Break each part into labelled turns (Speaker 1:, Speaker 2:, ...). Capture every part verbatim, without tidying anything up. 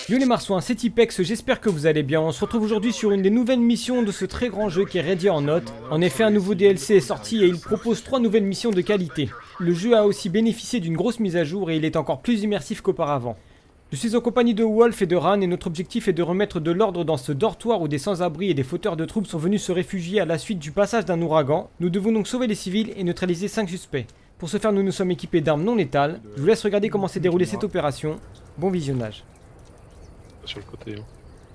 Speaker 1: Yo les marsouins, c'est Tipex, j'espère que vous allez bien. On se retrouve aujourd'hui sur une des nouvelles missions de ce très grand jeu qui est Ready or Not. En effet, un nouveau D L C est sorti et il propose trois nouvelles missions de qualité. Le jeu a aussi bénéficié d'une grosse mise à jour et il est encore plus immersif qu'auparavant. Je suis en compagnie de Wolf et de Ran et notre objectif est de remettre de l'ordre dans ce dortoir où des sans-abri et des fauteurs de troubles sont venus se réfugier à la suite du passage d'un ouragan. Nous devons donc sauver les civils et neutraliser cinq suspects. Pour ce faire, nous nous sommes équipés d'armes non létales. Je vous laisse regarder comment s'est déroulée cette opération. Bon visionnage.
Speaker 2: Sur le côté. Hein.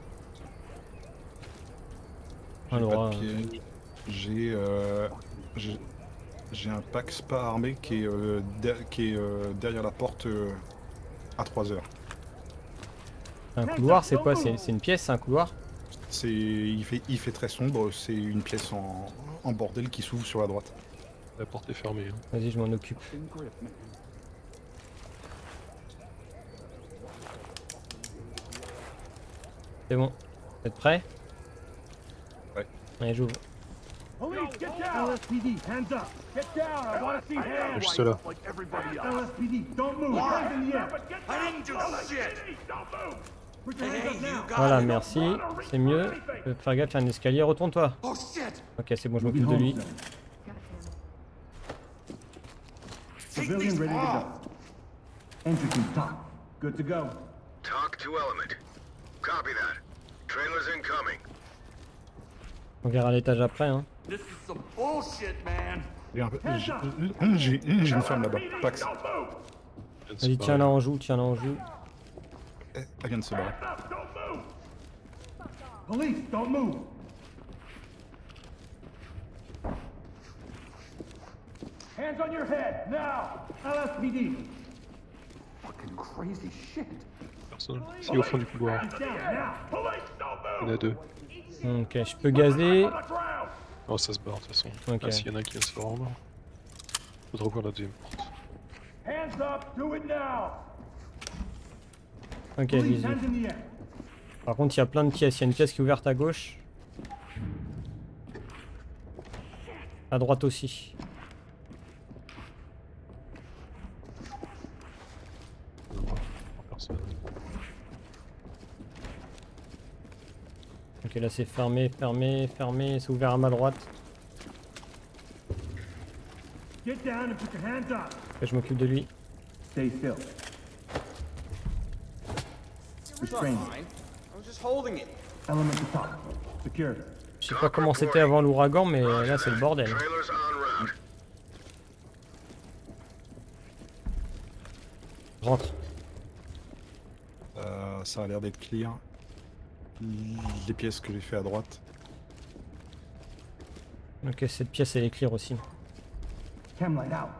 Speaker 1: Alors,
Speaker 3: j'ai euh, j'ai un Pax pas armé qui est, euh, der qui est euh, derrière la porte euh, à trois heures.
Speaker 1: Un couloir, c'est quoi? C'est une pièce, un couloir?
Speaker 3: C'est il fait il fait très sombre. C'est une pièce en, en bordel qui s'ouvre sur la droite.
Speaker 2: La porte est fermée. Hein.
Speaker 1: Vas-y, je m'en occupe. C'est bon. Vous êtes prêts?
Speaker 3: Ouais.
Speaker 1: Allez, j'ouvre.
Speaker 2: Juste là.
Speaker 1: Voilà, merci. C'est mieux. Je vais faire gaffe, il y a un escalier. Retourne-toi. Ok, c'est bon, je m'occupe de lui.
Speaker 4: Civilian ready to go. Entry team, talk. Good to go.
Speaker 5: Talk to element. Copy that. Trailers incoming.
Speaker 1: On verra à l'étage après, hein.
Speaker 4: This is some bullshit, man.
Speaker 3: J'ai une femme là-bas. Pax.
Speaker 1: Vas-y, tiens-la en joue, tiens-la en joue.
Speaker 3: Elle vient de se barrer.
Speaker 4: Police, don't move. Hands on your head, now. L S P D. Fucking crazy shit.
Speaker 2: Personne. C'est au fond du couloir. Il y en a deux.
Speaker 1: Ok, je peux gazer.
Speaker 2: Oh, ça se barre de toute façon.
Speaker 1: Ok.
Speaker 2: Ah, s'il y en a un qui vient se rendre. Faudra voir la deuxième porte.
Speaker 4: Hands up, do it now.
Speaker 1: Ok,
Speaker 4: Police,
Speaker 1: bisous.
Speaker 4: hands in the air.
Speaker 1: Par contre, il y a plein de pièces. Il y a une pièce qui est ouverte à gauche. À droite aussi.
Speaker 2: Personne.
Speaker 1: Ok, là c'est fermé, fermé, fermé. C'est ouvert à ma droite.
Speaker 4: Get down and put your hands up.
Speaker 1: Ok, je m'occupe de lui.
Speaker 4: Stay still. Restrain. Element to talk. Secure.
Speaker 1: Je sais pas comment c'était avant l'ouragan, mais là c'est le bordel.
Speaker 5: Trailers en route.
Speaker 1: Rentre.
Speaker 3: Euh, ça a l'air d'être clear. Les pièces que j'ai fait à droite.
Speaker 1: Ok, cette pièce elle est clear aussi.
Speaker 4: Cam light out.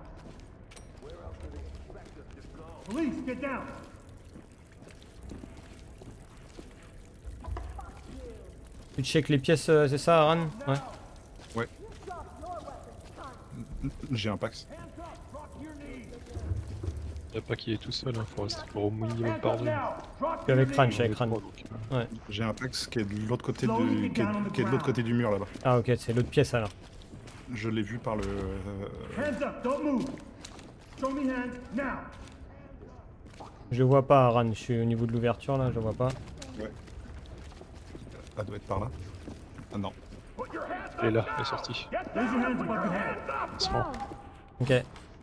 Speaker 4: Police, get down.
Speaker 1: Tu check les pièces, euh, c'est ça, Aran? Ouais.
Speaker 3: Ouais. J'ai un Pax.
Speaker 2: Il n'y a pas qu'il est tout seul, hein. Faut rester pour au minimum par deux.
Speaker 1: Je suis avec Ran, je suis avec Ran. Ouais.
Speaker 3: J'ai un Pax qui est de l'autre côté du qui est, qui est de l'autre côté du mur là-bas.
Speaker 1: Ah ok, c'est l'autre pièce alors.
Speaker 3: Je l'ai vu par le. Euh,
Speaker 4: Hands up, don't move. Show me hands now.
Speaker 1: Je vois pas, Aran. Je suis au niveau de l'ouverture là, je vois pas.
Speaker 3: ouais. Elle doit être par là. Ah non.
Speaker 2: Elle est là, elle est sortie.
Speaker 4: Raise your hands above your head.
Speaker 2: Elle se rend.
Speaker 1: Ok.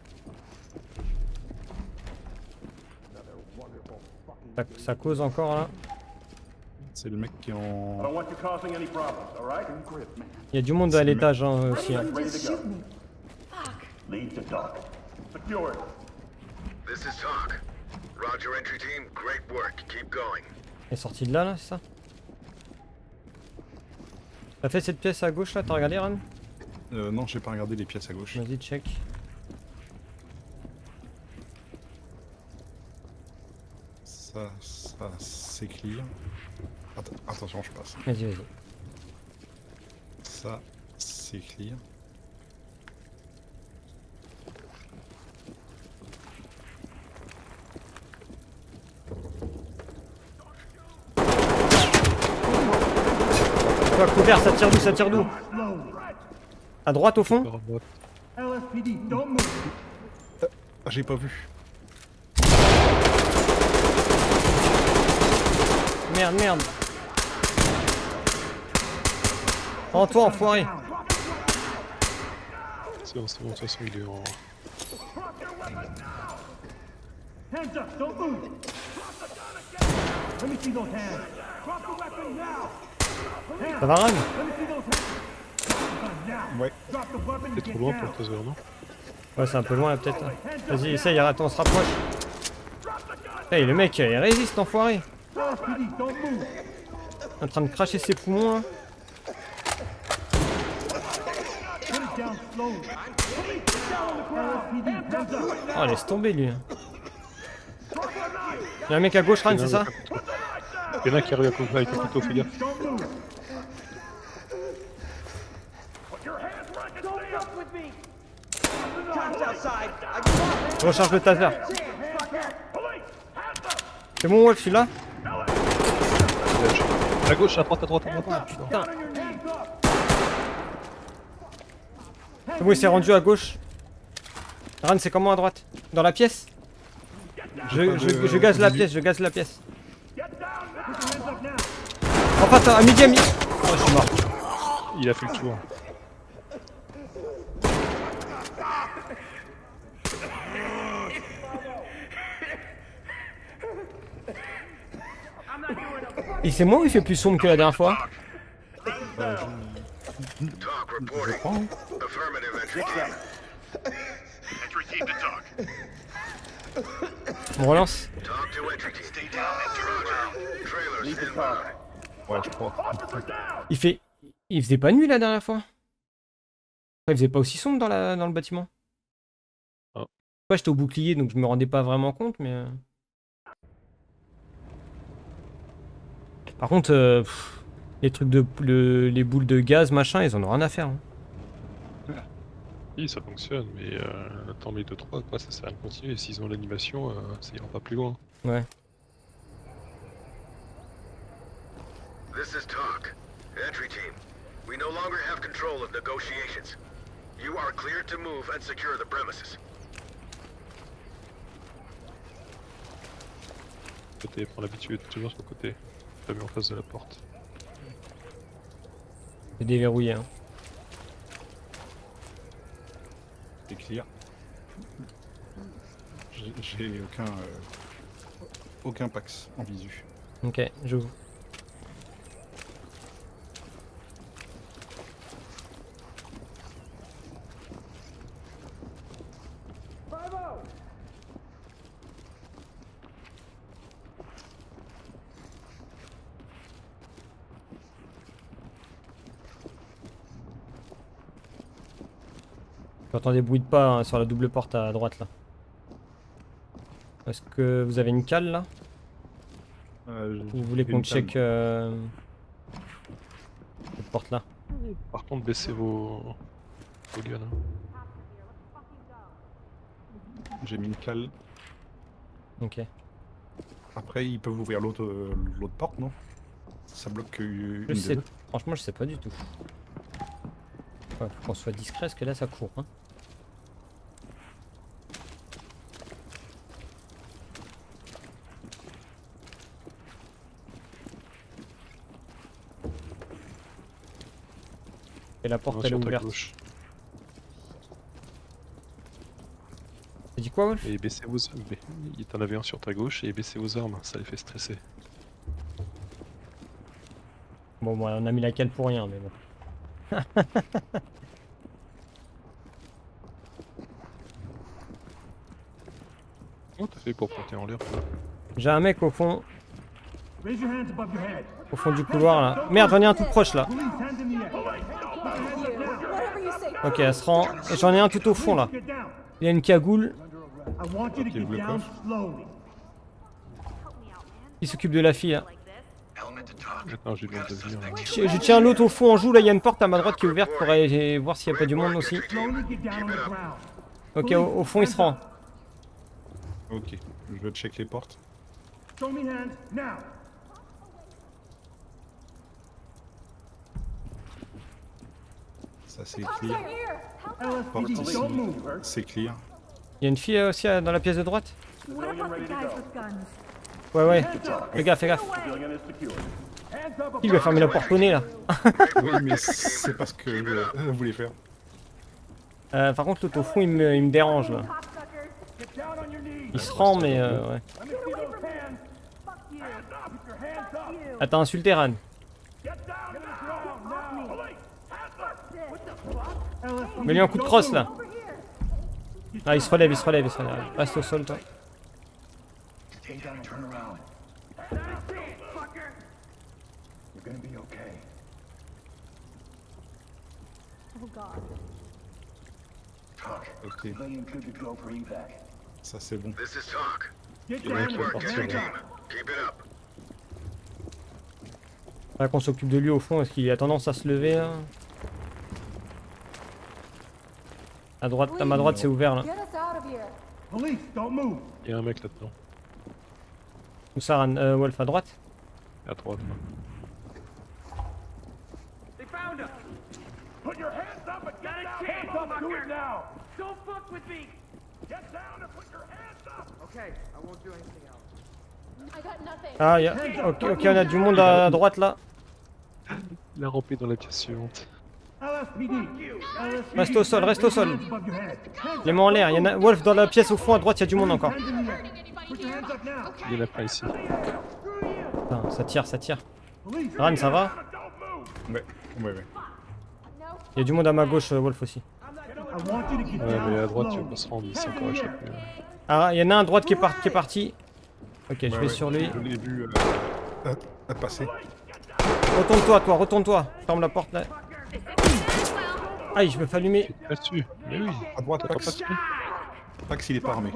Speaker 1: Ça, ça cause encore là.
Speaker 3: C'est le mec qui est
Speaker 4: I
Speaker 3: en.
Speaker 4: don't want you causing any problems, all right?
Speaker 1: Il y a du monde à l'étage hein, aussi. Hein.
Speaker 4: Ready to go. Lead to talk. Secured.
Speaker 5: This is talk. Roger, entry team. Great work. Keep going.
Speaker 1: Elle est sortie de là, là, c'est ça? T'as fait cette pièce à gauche là, t'as regardé Ran?
Speaker 3: Euh, non, j'ai pas regardé les pièces à gauche.
Speaker 1: Vas-y, check.
Speaker 3: Ça, ça, c'est clear. Att attention, je passe.
Speaker 1: Vas-y, vas-y.
Speaker 3: Ça, c'est clear.
Speaker 1: Toi, couvert, ça tire d'où, ça tire d'où? À droite au fond?
Speaker 4: L S P D, don't move.
Speaker 3: Ah, j'ai pas vu.
Speaker 1: merde, merde. Rends-toi, enfoiré.
Speaker 2: C'est bon, c'est bon, de toute façon, il est en.
Speaker 4: Hands up, don't move. Let me see those hands. Drop the weapon now.
Speaker 1: Ça va, Ran?
Speaker 4: Let me see those hands. Now.
Speaker 3: Ouais.
Speaker 4: Drop the weapon
Speaker 2: C'est
Speaker 4: and
Speaker 2: trop
Speaker 4: get
Speaker 2: loin
Speaker 4: down.
Speaker 2: pour le taser, non?
Speaker 1: Ouais, c'est un peu loin là, peut-être. Vas-y, essaye, attends, on se rapproche. Hey, le mec, il résiste, enfoiré.
Speaker 4: L S P D, don't move.
Speaker 1: En train de cracher ses poumons, hein.
Speaker 4: Put it down slowly. L S P D, hands up.
Speaker 1: Oh, laisse tomber, lui. Y'a un mec à gauche, Ran, c'est ça?
Speaker 2: Il y en a un qui arrive à côté avec le couteau, fais gaffe.
Speaker 4: Don't move.
Speaker 1: Je recharge le taser. C'est bon, Wolf, je suis là?
Speaker 2: À gauche, à droite, à droite, à droite.
Speaker 1: Putain. C'est bon, il s'est rendu à gauche. Ran, c'est comment à droite? Dans la pièce? Je, je, je gaze la pièce, je gaze la pièce. Enfin, attends, à midi, à midi. Oh, je suis mort.
Speaker 2: Il a fait le tour.
Speaker 1: Et c'est moi ou il fait plus sombre que la dernière fois?
Speaker 5: Talk reporting. Affirmative entry team. Entry team to talk.
Speaker 1: On relance?
Speaker 5: Talk to entry team. Stay down. Roger. Trailers stand by.
Speaker 3: Ouais, je crois.
Speaker 1: Il fait... Il faisait pas nuit la dernière fois? Enfin, il faisait pas aussi sombre dans, la... dans le bâtiment?
Speaker 2: Oh.
Speaker 1: Ouais, j'étais au bouclier donc je me rendais pas vraiment compte, mais... euh. Par contre, euh, pff, les trucs de... Le... les boules de gaz, machin, ils en ont rien à faire. Hein.
Speaker 2: Oui, ça fonctionne, mais euh, attends, mais deux trois, quoi, ça sert à rien de continuer. S'ils ont l'animation, euh, ça ira pas plus loin.
Speaker 1: Ouais.
Speaker 5: This is Talk. Entry team. We no longer have control of negotiations. You are cleared to move and secure the premises.
Speaker 2: Côté, prends l'habitude, toujours sur le côté. T'as mis en face de la porte.
Speaker 1: C'est déverrouillé. Hein.
Speaker 3: C'est clear. J'ai j'ai aucun... Euh, aucun Pax en visu.
Speaker 1: Ok, j'ouvre. J'entends des bruits de pas hein, sur la double porte à droite là. Est-ce que vous avez une cale là?
Speaker 3: Euh,
Speaker 1: Vous voulez qu'on check euh... cette porte là?
Speaker 2: Par contre, baissez vos, vos guns. Hein.
Speaker 3: J'ai mis une cale.
Speaker 1: Ok.
Speaker 3: Après, ils peuvent ouvrir l'autre euh, l'autre porte, non? Ça bloque euh,
Speaker 1: Je
Speaker 3: une
Speaker 1: sais...
Speaker 3: des deux.
Speaker 1: Franchement, je sais pas du tout. Ouais, faut qu'on soit discret parce que là ça court. Hein. Et la porte
Speaker 2: Non,
Speaker 1: elle est
Speaker 2: sur ta
Speaker 1: ouverte.
Speaker 2: gauche.
Speaker 1: T'as dit quoi, Wolf?
Speaker 2: Et baissez vos armes. Il t'en avait un sur ta gauche et baissez vos armes, ça les fait stresser.
Speaker 1: Bon, bon, on a mis la cale pour rien, mais bon.
Speaker 2: Comment t'as fait pour porter en l'air toi?
Speaker 1: J'ai un mec au fond,
Speaker 4: Raise your hands above your head.
Speaker 1: au fond du couloir là. Merde, j'en ai un tout proche là.
Speaker 4: Police, hands in the air.
Speaker 6: Whatever you say.
Speaker 1: Ok, elle se rend. Et j'en ai un tout au fond là.
Speaker 4: Get down.
Speaker 1: Il y a une cagoule.
Speaker 4: I want you to
Speaker 3: Ok,
Speaker 4: get
Speaker 3: le
Speaker 4: down
Speaker 3: coffre.
Speaker 4: slowly.
Speaker 1: Il s'occupe de la fille là.
Speaker 5: Element to talk.
Speaker 2: Attends, j'ai besoin de venir. Là.
Speaker 1: Je, je tiens l'autre au fond en joue là, il y a une porte à ma droite qui est ouverte pour aller voir s'il n'y a pas du monde aussi.
Speaker 4: Slowly get down on the ground.
Speaker 1: Ok, au, au fond il se rend.
Speaker 3: Ok, je vais check les portes.
Speaker 4: Show me hands now.
Speaker 3: Ça c'est
Speaker 6: Cops
Speaker 3: clear.
Speaker 6: are here.
Speaker 4: L S P
Speaker 3: Porte
Speaker 4: D,
Speaker 3: ici.
Speaker 4: don't move.
Speaker 3: C'est clear.
Speaker 1: Il y a une fille euh, aussi euh, dans la pièce de droite.
Speaker 6: What about the guys with guns?
Speaker 1: Ouais, ouais. Fais gaffe, fais gaffe. Il lui a fermé la porte au nez là.
Speaker 3: Oui, mais c'est pas ce que euh, vous voulez faire.
Speaker 1: Euh, par contre, l'autre au fond, il me, il me dérange là. Il se rend, mais euh, ouais. Ah, t'as insulté Ran. Mets-lui un coup de crosse là. Ah, il se relève, il se relève, il se relève. Reste au sol, toi.
Speaker 3: Ok. Ça c'est bon.
Speaker 5: This is talk.
Speaker 2: Il y en a un qui va
Speaker 5: Work,
Speaker 2: partir
Speaker 5: entry
Speaker 2: là.
Speaker 5: team. Keep it up.
Speaker 1: Là qu'on s'occupe de lui au fond, est-ce qu'il a tendance à se lever là? À droite, à ma droite c'est ouvert là.
Speaker 4: Police, don't move.
Speaker 2: Il y a un mec là-dedans.
Speaker 1: Où ça, Ran? Euh, Wolf à droite?
Speaker 2: À droite. là.
Speaker 4: Put your hands up and get down. Hands up, do it now. Don't fuck with me. Get down and put your hands up. Okay, I won't do anything else.
Speaker 6: I got nothing.
Speaker 1: Ah, y a... ok, ok, on a du monde à, à droite là.
Speaker 2: Il a rampé dans la pièce suivante.
Speaker 4: L S P D. L S P D.
Speaker 1: Reste au sol, reste au sol.
Speaker 4: Hands above your head. Hands
Speaker 1: Les mains en l'air, y en a. Wolf dans la pièce au fond à droite, y a du monde encore.
Speaker 4: Hands in the air. Put your hands up now.
Speaker 2: Il y en a pas ici.
Speaker 1: Putain, ça tire, ça tire.
Speaker 4: Police.
Speaker 1: Ran, ça va?
Speaker 3: Ouais, ouais, ouais.
Speaker 1: Y a du monde à ma gauche, euh, Wolf aussi.
Speaker 4: I want you to get
Speaker 2: Ouais,
Speaker 4: down
Speaker 2: mais à droite, tu vas
Speaker 4: slowly.
Speaker 2: pas se rendre, il s'est encore échappé.
Speaker 1: Ah, y en a un à droite qui est, par... qui est parti. Ok, je
Speaker 3: Ouais,
Speaker 1: vais
Speaker 3: ouais,
Speaker 1: sur lui.
Speaker 3: Je l'ai vu euh, à, à passer.
Speaker 1: Retourne-toi, toi, retourne-toi. Ferme la porte là. Aïe, je me fais allumer.
Speaker 2: Là-dessus. Mais oui.
Speaker 3: À droite,
Speaker 2: T'entends pas
Speaker 3: Pax.
Speaker 2: de
Speaker 3: Pax, il est pas armé.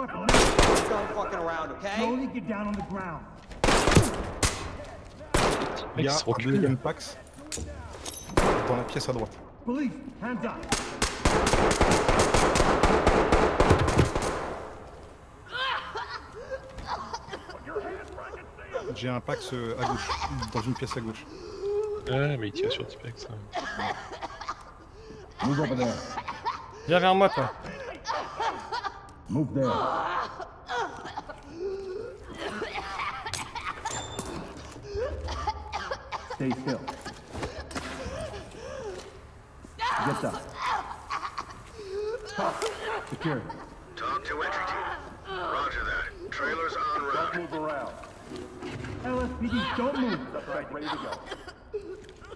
Speaker 4: Slowly get down on the ground.
Speaker 3: Il y
Speaker 2: Mec,
Speaker 3: a
Speaker 2: il se
Speaker 3: un
Speaker 2: recule.
Speaker 3: deuxième Pax dans la pièce à droite.
Speaker 4: Police, hands up.
Speaker 3: J'ai un Pax euh, à gauche, dans une pièce à gauche.
Speaker 2: Ouais, mais il tire sur Tipex. Hein.
Speaker 4: Move over there.
Speaker 1: Viens vers moi, toi.
Speaker 4: Move there. Stay still. Get up. Secure.
Speaker 5: Talk to entry team. Roger that. Trailers en route.
Speaker 4: Move around. L S P D, don't move. Suspect ready to go.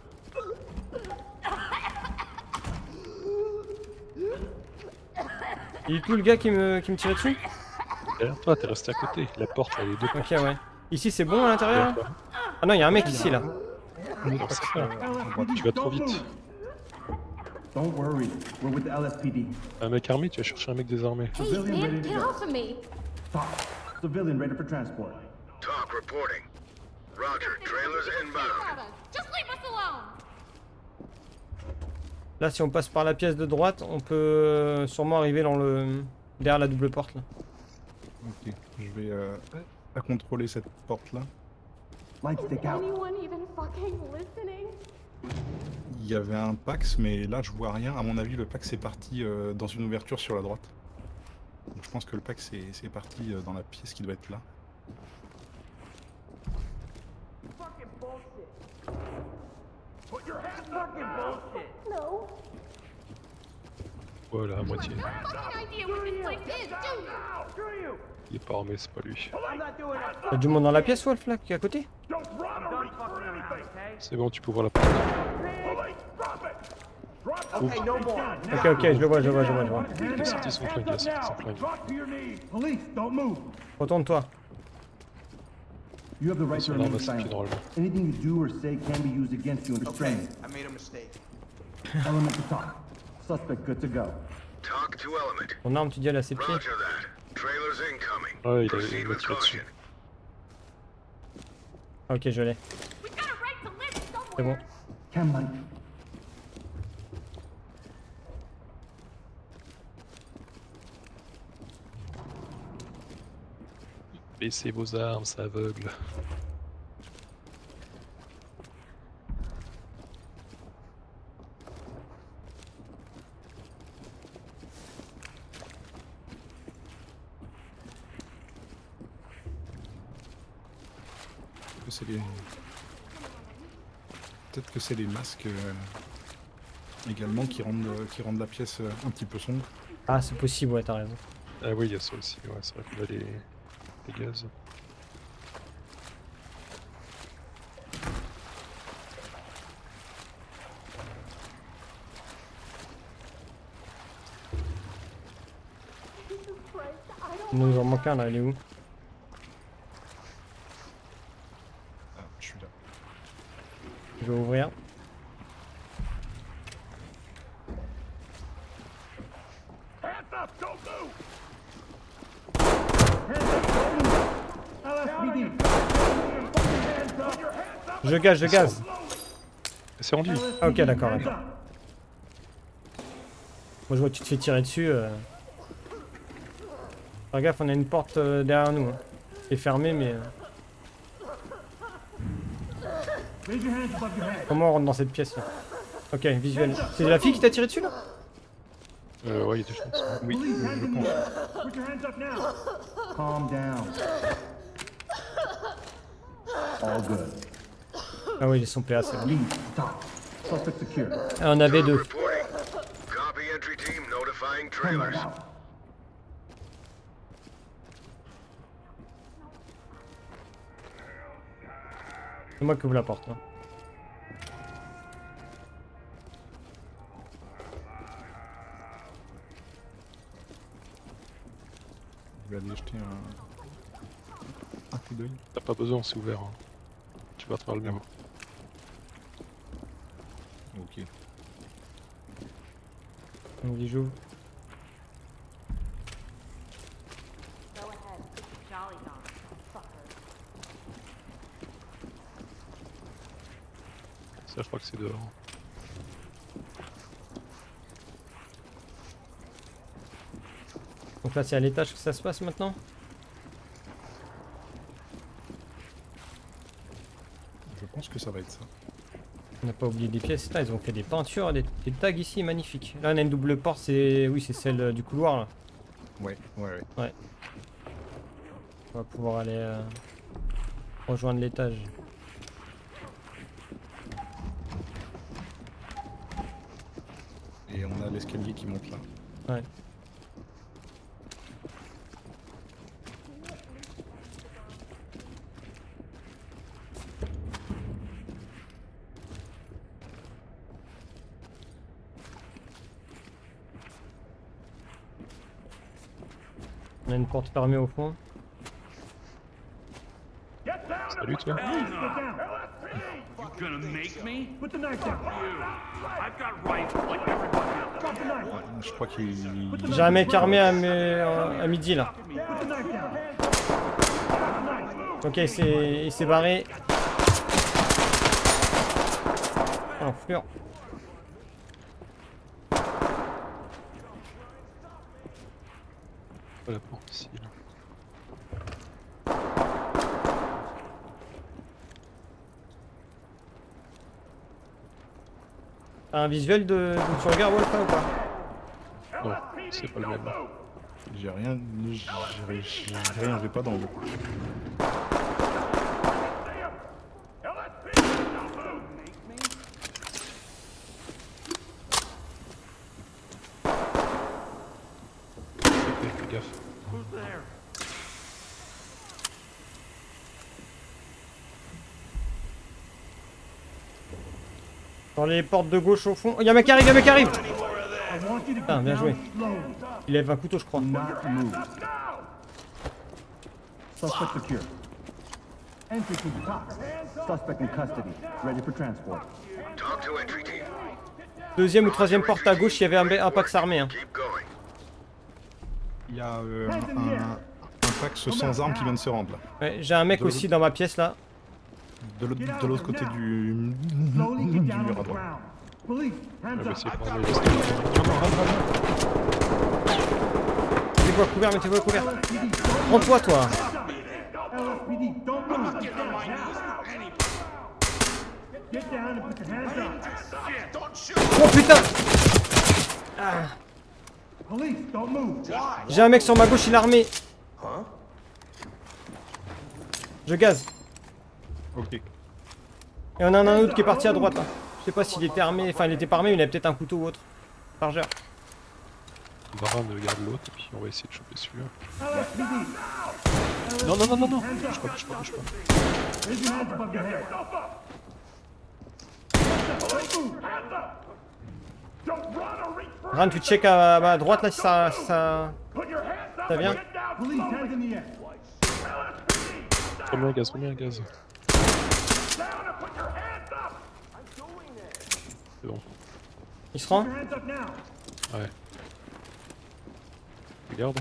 Speaker 1: Il est tout le gars qui me, qui me tirait dessus?
Speaker 2: Derrière toi, t'es resté à côté. La porte, elle est deux portes.
Speaker 1: Ok, ouais. Ici, c'est bon à l'intérieur?
Speaker 2: Derrière toi.
Speaker 1: Ah non, il y a un mec ici là.
Speaker 2: Non, c'est ça. Tu vas trop vite.
Speaker 4: Don't worry. We're with the L S P D.
Speaker 2: Un mec armé, tu vas chercher un mec désarmé.
Speaker 6: Hey, man, get off of me.
Speaker 4: Talk. Civilian ready for transport.
Speaker 5: Talk reporting. Roger. Trailers inbound.
Speaker 6: Just leave us alone.
Speaker 1: Là, si on passe par la pièce de droite, on peut sûrement arriver dans le derrière la double porte là.
Speaker 3: Ok, je vais euh, à contrôler cette porte là.
Speaker 4: Lights stick out.
Speaker 6: Anyone even fucking listening?
Speaker 3: Il y avait un Pax, mais là je vois rien. À mon avis, le Pax est parti euh, dans une ouverture sur la droite. Donc, je pense que le Pax est, c'est parti euh, dans la pièce qui doit être là.
Speaker 6: No.
Speaker 2: Voilà, à moitié.
Speaker 6: Fucking idea what this place is, do you?
Speaker 2: Il est pas armé, c'est pas lui.
Speaker 1: Il y a du monde dans la pièce, Wolf là, qui est à côté?
Speaker 2: C'est bon, tu peux ouvrir la porte.
Speaker 1: Ok, ok, je le vois, je le vois, je le vois, je le vois.
Speaker 2: Il a sorti son flingue, il a sorti son flingue.
Speaker 4: Drop to your knees. Police, don't move.
Speaker 1: Retourne-toi.
Speaker 4: You have the right to
Speaker 2: Son arme
Speaker 4: remain
Speaker 2: va s'appuyer
Speaker 4: silent.
Speaker 2: normalement.
Speaker 4: Anything you do or say can be used against you in restraint.
Speaker 7: I made a mistake.
Speaker 4: Element to talk. Suspect good to go.
Speaker 5: Talk to element.
Speaker 1: Ton arme, tu dis, elle a ses pieds.
Speaker 5: Roger that. Trailers incoming.
Speaker 2: Ouais, il a
Speaker 5: Proceed
Speaker 2: il
Speaker 5: with
Speaker 2: m'a tiré dessus.
Speaker 5: caution.
Speaker 1: Ok, je l'ai.
Speaker 6: We got a right to live
Speaker 1: C'est bon.
Speaker 6: somewhere.
Speaker 4: Cam Mike.
Speaker 2: Baissez vos armes, ça aveugle.
Speaker 3: c'est les... Peut-être que c'est les masques euh, également qui rendent, euh, qui rendent la pièce euh, un petit peu sombre.
Speaker 1: Ah, c'est possible, ouais, t'as raison.
Speaker 2: Ah oui, il y a ça aussi, ouais, c'est vrai qu'on a les, les gaz.
Speaker 1: Il nous en manque un là, il est où?
Speaker 3: Ah, je suis là.
Speaker 1: Je vais ouvrir.
Speaker 4: Hands up! Don't move! L S P D!
Speaker 1: Je gaz, je gaz.
Speaker 2: C'est rendu.
Speaker 1: Ah, ok, d'accord, d'accord. Moi je vois que tu te fais tirer dessus. Euh... Faire gaffe, on a une porte euh, derrière nous. Hein. Elle est fermée, mais. Euh...
Speaker 4: Raise your hands above your head.
Speaker 1: Comment on rentre dans cette pièce là? Ok, visuel. C'est la fille qui t'a tiré dessus là?
Speaker 2: Euh, ouais, il y a des chances.
Speaker 3: Oui,
Speaker 4: Police, hands
Speaker 3: je
Speaker 4: in the
Speaker 3: pense.
Speaker 4: air. Put your hands up now. Calm down. All good.
Speaker 1: Ah oui, ils sont P A, c'est bon.
Speaker 4: Lead, stop. Suspect secure.
Speaker 1: Ah, on avait
Speaker 5: Talk
Speaker 1: deux.
Speaker 5: reporting. Copy entry team notifying
Speaker 4: Turn that
Speaker 5: trailers.
Speaker 4: out.
Speaker 1: C'est moi qui ouvre la porte. Hein.
Speaker 3: Je vais aller jeter un, un coup d'œil.
Speaker 2: T'as pas besoin, c'est ouvert. Hein. Tu vas te faire le même.
Speaker 3: Ok.
Speaker 1: On dit j'ouvre.
Speaker 6: Go ahead, put your jollies on, fucker.
Speaker 2: Ça, je crois que c'est dehors.
Speaker 1: Donc là, c'est à l'étage que ça se passe maintenant?
Speaker 3: Je pense que ça va être ça.
Speaker 1: On n'a pas oublié des pièces. Là, ils ont fait des peintures, des, des tags ici, magnifiques. Là, on a une double porte, c'est. Oui, c'est celle euh, du couloir là.
Speaker 3: Ouais, ouais, ouais.
Speaker 1: On va pouvoir aller euh, rejoindre l'étage.
Speaker 3: Et on a l'escalier qui monte là.
Speaker 1: Ouais. On a une porte fermée au fond.
Speaker 4: Get down
Speaker 2: Salut toi.
Speaker 4: and get down.
Speaker 7: You gonna make me?
Speaker 4: Put the knife down.
Speaker 7: You. I've got rights like everybody else.
Speaker 4: Drop the knife.
Speaker 3: Je crois qu'il...
Speaker 1: J'ai un mec armé à, mes- à midi là.
Speaker 4: Put the knife down.
Speaker 1: Ok, il s'est il s'est barré. Oh, fur.
Speaker 2: Pas la porte ici. Là.
Speaker 1: T'as un visuel de d'où tu regardes Wolf là, ou pas?
Speaker 2: Non, c'est pas le même.
Speaker 3: J'ai rien... J'ai j'ai rien, j'ai pas d'angle.
Speaker 2: Fais gaffe.
Speaker 7: Who's there?
Speaker 1: Dans les portes de gauche au fond. Oh, y'a un mec qui arrive, y'a un mec qui arrive!
Speaker 4: I want you to
Speaker 1: Ah,
Speaker 4: get
Speaker 1: bien joué.
Speaker 4: down slowly.
Speaker 1: Il lève un couteau, je crois.
Speaker 4: Not move. Suspect secure. Entry to the top. Suspect in custody. Ready for transport.
Speaker 5: Talk to entry team.
Speaker 1: Deuxième ou troisième porte à gauche, il y avait un, un Pax armé. Hein.
Speaker 5: Keep going.
Speaker 3: Il y a euh, un, un, un Pax sans armes qui vient de se rendre là.
Speaker 1: Ouais, j'ai un mec
Speaker 3: De
Speaker 1: aussi dans ma pièce là.
Speaker 3: De l'autre de l'autre côté du,
Speaker 4: Slowly
Speaker 3: du
Speaker 4: get
Speaker 3: mur
Speaker 4: down
Speaker 3: à
Speaker 4: to the
Speaker 3: droite.
Speaker 4: ground. Police,
Speaker 2: On
Speaker 4: hands
Speaker 2: va
Speaker 4: up.
Speaker 2: essayer de prendre les escaliers.
Speaker 1: Mettez-vous à couvert, mettez-vous à couvert. Prends-toi, toi.
Speaker 4: L S P D, don't move. Get down now. Get down and put your hands up.
Speaker 1: Oh putain!
Speaker 4: Police, don't move.
Speaker 1: J'ai un mec sur ma gauche, il est armé. Je gaze.
Speaker 3: Ok.
Speaker 1: Et on en a un autre qui est parti à droite là. Je sais pas s'il était armé, enfin il était pas armé, mais il avait peut-être un couteau ou autre. Chargeur.
Speaker 2: Baran garde l'autre et puis on va essayer de choper celui-là. Non, non, non, non, non. Bouge pas, bouge pas, bouge pas.
Speaker 4: Raise your hands above your head. Don't run or reach for
Speaker 1: Ran, tu check à, à droite là si ça, ça,
Speaker 4: Put your hands up
Speaker 1: ça vient.
Speaker 4: and get down.
Speaker 8: Police, hands in the air.
Speaker 2: Remets un gaz, remets un gaz.
Speaker 4: Down and put your hands up.
Speaker 2: C'est bon.
Speaker 1: Il se rend.
Speaker 8: Your hands up now.
Speaker 2: Ouais. Regarde.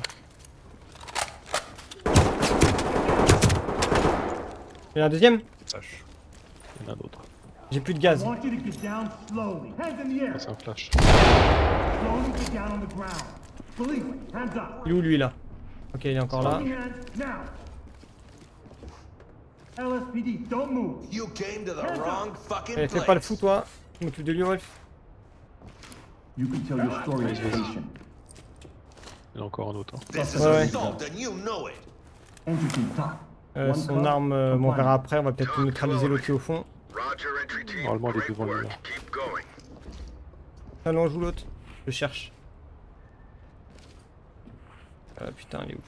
Speaker 1: Il y en a un deuxième.
Speaker 3: Sache.
Speaker 2: Il y en a un autre.
Speaker 1: J'ai plus de
Speaker 8: I
Speaker 1: gaz.
Speaker 8: want you to get down slowly. Hands in the air.
Speaker 2: Ah, c'est un flash.
Speaker 8: Slowly get down on the ground. Police, hands up.
Speaker 1: Il est où lui là? Ok, il est encore là.
Speaker 8: Holding hands now. L S P D, don't move.
Speaker 9: You came to the wrong fucking
Speaker 1: Eh, fais pas le fou toi. Je m'occupe de lui, Wolf.
Speaker 8: You can tell your story as patient.
Speaker 2: Il y en a encore un autre. Hein.
Speaker 9: This is
Speaker 1: Ouais, ouais.
Speaker 9: assault and you know it.
Speaker 8: Entry team, talk.
Speaker 1: Euh, son arme, euh, bon, on verra après. On va peut-être neutraliser l'autre qui est au fond.
Speaker 5: Roger, entry team.
Speaker 2: Normalement, elle est
Speaker 5: Great
Speaker 2: devant lui,
Speaker 5: work.
Speaker 2: là.
Speaker 5: Keep going.
Speaker 1: Allons, on joue l'autre. Je cherche. Ah putain, il est où?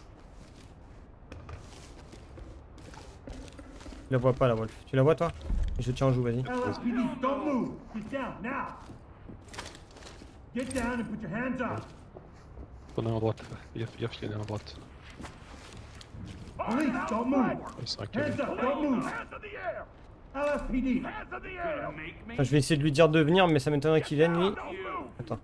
Speaker 1: Je la vois pas la Wolf. Tu la vois toi? Je tiens en joue, vas-y.
Speaker 8: L S P D, don't move. Get down now. Get down and put your hands up.
Speaker 2: Il y en a un à droite. Fais gaffe, fais gaffe, il y en a un à droite.
Speaker 8: Police, don't move.
Speaker 2: Ouais, c'est un câble.
Speaker 8: Hands up, don't move.
Speaker 4: Hands in the air.
Speaker 8: L S P D.
Speaker 4: Hands in the air.
Speaker 7: Gonna make me?
Speaker 1: Enfin, je vais essayer de lui dire de venir, mais ça m'étonnerait qu'il vienne lui.
Speaker 4: Don't move.
Speaker 1: Attends.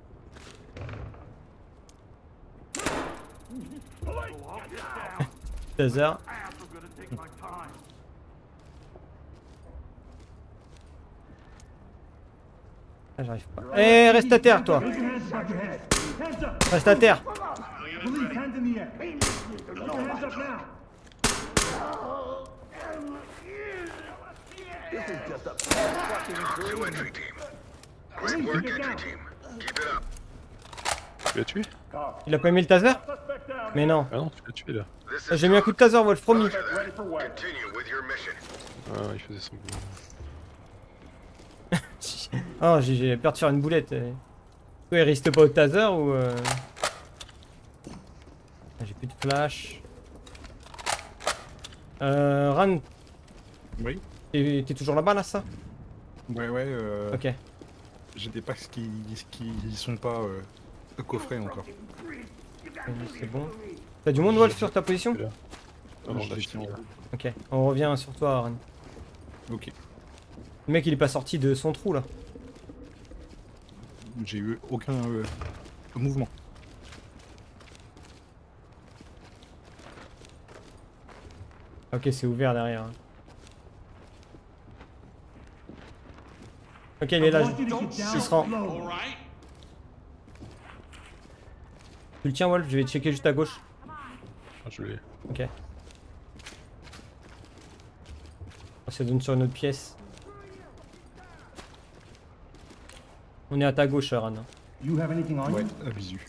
Speaker 4: Police,
Speaker 7: I'll
Speaker 4: get
Speaker 7: get
Speaker 4: down.
Speaker 7: down.
Speaker 1: Taser.
Speaker 7: Ass, I'm gonna take my time.
Speaker 1: Ah, j'arrive pas. Eh, reste à terre toi.
Speaker 8: Raise your hands above your head. Hands up.
Speaker 1: Reste à terre.
Speaker 8: Police, hands in the air. Put your hands up now.
Speaker 5: Talk to entry team. Great work, entry team. Keep it up.
Speaker 2: Tu l'as tué?
Speaker 1: Il a pas aimé le taser?
Speaker 4: Suspect down.
Speaker 1: Mais non.
Speaker 2: Ah non, tu l'as tué là.
Speaker 5: This
Speaker 1: Ah,
Speaker 5: is
Speaker 1: j'ai mis un coup de taser, Wolf, promis.
Speaker 5: Roger that. Continue with your mission.
Speaker 2: Ah, il faisait son boulot.
Speaker 1: Oh, j'ai j'ai peur de faire une boulette. euh. Toi, il risque pas au taser ou. Euh... Ah, j'ai plus de flash. Euh. Ran,
Speaker 3: Oui.
Speaker 1: t'es t'es toujours là-bas là, ça?
Speaker 3: Ouais, ouais. Euh,
Speaker 1: Ok.
Speaker 3: J'ai des packs qui, qui sont pas euh, coffrés encore.
Speaker 1: C'est bon. T'as du monde, Wolf, sur ta position?
Speaker 2: Là. Ah non,
Speaker 3: Je
Speaker 2: là,
Speaker 3: les
Speaker 2: je
Speaker 3: tiens en
Speaker 2: là.
Speaker 3: haut.
Speaker 1: Ok, on revient sur toi, Ran.
Speaker 3: Ok.
Speaker 1: Le mec, il est pas sorti de son trou là.
Speaker 3: J'ai eu aucun euh, mouvement.
Speaker 1: Ok, c'est ouvert derrière. hein. Ok, il est là.
Speaker 8: I want you to get down
Speaker 1: Il se rend.
Speaker 8: slowly.
Speaker 7: All right?
Speaker 1: Tu le tiens, Wolf, je vais checker juste à gauche.
Speaker 2: Ah, je l'ai.
Speaker 1: Ok. Oh, ça donne sur une autre pièce. On est à ta gauche, Ran.
Speaker 8: You have anything on
Speaker 3: Ouais,
Speaker 8: you?
Speaker 3: à visu.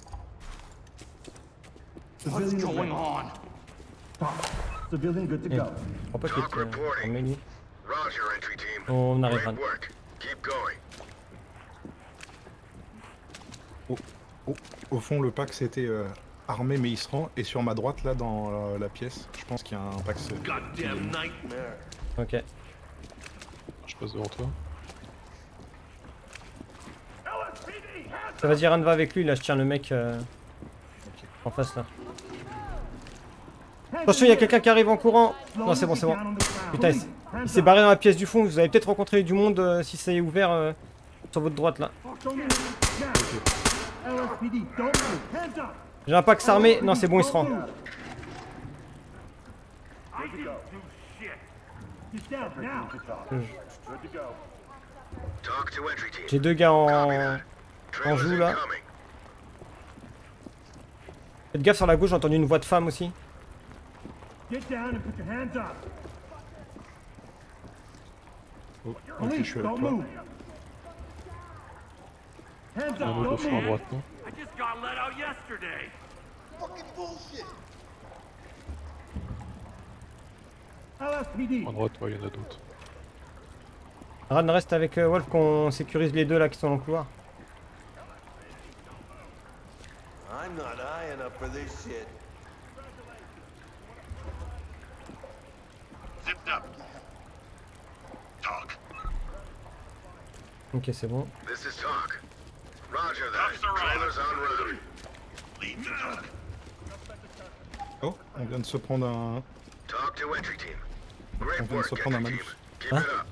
Speaker 7: What's
Speaker 8: Civilian
Speaker 7: going
Speaker 8: ready.
Speaker 7: on?
Speaker 8: Talk. Civilian good to
Speaker 1: Eh,
Speaker 8: go.
Speaker 1: Je crois pas qu'il était euh, armé, lui.
Speaker 5: Roger, entry team.
Speaker 1: On arrive,
Speaker 5: Great
Speaker 1: Ran.
Speaker 5: work. Keep going.
Speaker 3: Au, au fond, le pack c'était euh, armé mais il se rend. Et sur ma droite, là, dans euh, la pièce, je pense qu'il y a un pack. euh,
Speaker 9: Goddamn nightmare.
Speaker 1: Ok.
Speaker 2: Je passe devant toi.
Speaker 4: L S P D, hands
Speaker 1: Ça vas-y, Ran, va avec lui, là, je tiens le mec euh, en face là. Attention, il y a quelqu'un qui arrive en courant. Non, c'est bon, c'est bon. Putain, il s- il s'est barré dans la pièce du fond. Vous avez peut-être rencontré du monde euh, si ça est ouvert euh, sur votre droite là.
Speaker 8: Don't move. Now. L S P D, don't move. Hands up.
Speaker 1: J'ai un pack armé. Non, c'est bon, il se rend.
Speaker 7: I didn't do shit.
Speaker 8: Get down now.
Speaker 5: Talk to entry team.
Speaker 1: J'ai deux gars en.
Speaker 5: Trailers
Speaker 1: joue, là.
Speaker 5: incoming.
Speaker 1: Faites gaffe sur la gauche, j'ai entendu une voix de femme aussi.
Speaker 8: Get down and put your hands up.
Speaker 3: Oh, ok, je
Speaker 8: Police,
Speaker 3: suis avec
Speaker 8: don't
Speaker 3: toi.
Speaker 8: move. Hands
Speaker 2: Il y a un
Speaker 8: up,
Speaker 2: autre au
Speaker 8: don't
Speaker 2: fond à
Speaker 8: move.
Speaker 2: droite, non?
Speaker 7: I just got let out yesterday.
Speaker 9: Fucking bullshit.
Speaker 8: L S P D.
Speaker 2: À droite, ouais, il y en a d'autres.
Speaker 1: Ran reste avec euh, Wolf qu'on sécurise les deux là qui sont dans le couloir.
Speaker 9: I'm not high enough for this shit.
Speaker 5: Zipped up. Talk.
Speaker 1: Ok, c'est bon.
Speaker 5: This is Talk. Roger that. Trailers en route. Lead to Talk.
Speaker 3: Oh, on vient de se prendre un...
Speaker 5: Talk to entry team. Great
Speaker 3: On vient de
Speaker 5: work,
Speaker 3: se prendre un
Speaker 5: entry
Speaker 3: malus.
Speaker 5: team. Keep
Speaker 1: Hein?
Speaker 5: it up.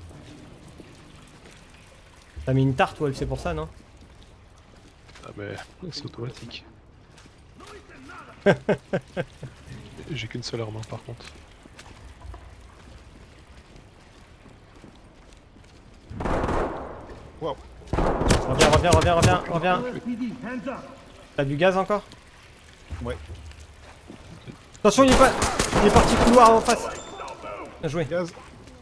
Speaker 1: T'as mis une tarte Wolf, c'est pour ça, non?
Speaker 2: Ah mais c'est automatique. J'ai qu'une seule arme hein, par contre.
Speaker 3: Wow.
Speaker 1: Reviens, reviens, reviens, reviens, reviens.
Speaker 8: L S P D, hands up.
Speaker 1: T'as du gaz encore?
Speaker 3: Ouais.
Speaker 1: Attention, il est pas... Il est parti couloir en face. Bien joué.
Speaker 3: Gaz.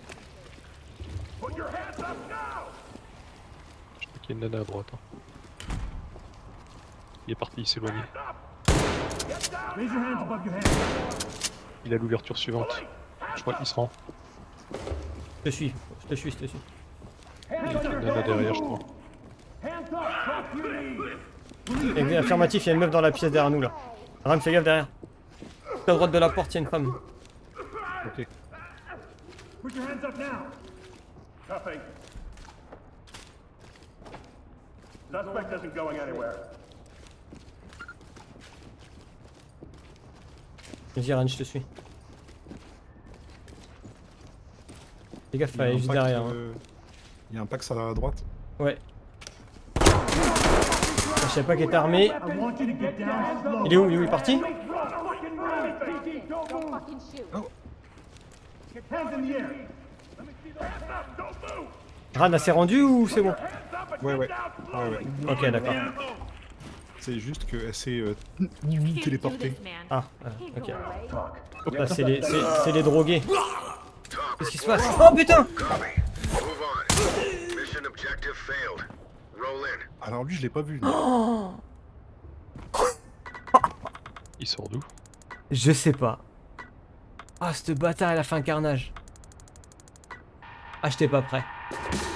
Speaker 2: Je crois qu'il y a une nana à droite. Hein. Il est parti, il s'est éloigné.
Speaker 8: Raise your hands above your head.
Speaker 2: Il a l'ouverture suivante. Je crois qu'il se rend.
Speaker 1: Je te suis, je te suis, je te suis.
Speaker 2: Il y a une nana derrière, je crois.
Speaker 8: Hands up. Talk you need.
Speaker 1: Et affirmatif, il y a une meuf dans la pièce derrière nous là. Ran, fais gaffe derrière. À droite de la porte, il y a une femme.
Speaker 3: Ok.
Speaker 8: Put your hands up now.
Speaker 4: Nothing. Suspect isn't going anywhere.
Speaker 1: Vas-y Ran, je te suis. Fais gaffe,
Speaker 3: Il y a
Speaker 1: elle est
Speaker 3: un
Speaker 1: juste
Speaker 3: pack,
Speaker 1: derrière. hein.
Speaker 3: euh, Il y a un pack à la droite.
Speaker 1: Ouais. Je savais pas qu'il était armé.
Speaker 8: I want you to get down slow.
Speaker 1: Il est où? Il est où? Il est parti?
Speaker 6: Don't fucking shoot.
Speaker 8: Hands in the air.
Speaker 1: Ran, elle s'est rendue ou c'est bon?
Speaker 3: Ouais, ouais. Ouais, ouais.
Speaker 1: Ok, d'accord.
Speaker 3: C'est juste qu'elle s'est euh,
Speaker 6: Can't do
Speaker 3: téléportée.
Speaker 6: this, man.
Speaker 1: Ah, euh,
Speaker 6: Can't
Speaker 1: ok.
Speaker 6: go away.
Speaker 1: Là, c'est les, c'est, c'est les drogués.
Speaker 5: Talk.
Speaker 1: Qu'est-ce qui se passe? Oh putain!
Speaker 5: Copy. Move on. Mission objective failed. Roll in.
Speaker 3: Alors lui, je l'ai pas vu.
Speaker 2: Il sort d'où?
Speaker 1: Je sais pas. Ah, ce bâtard, il a fait un carnage. Ah, j'étais pas prêt.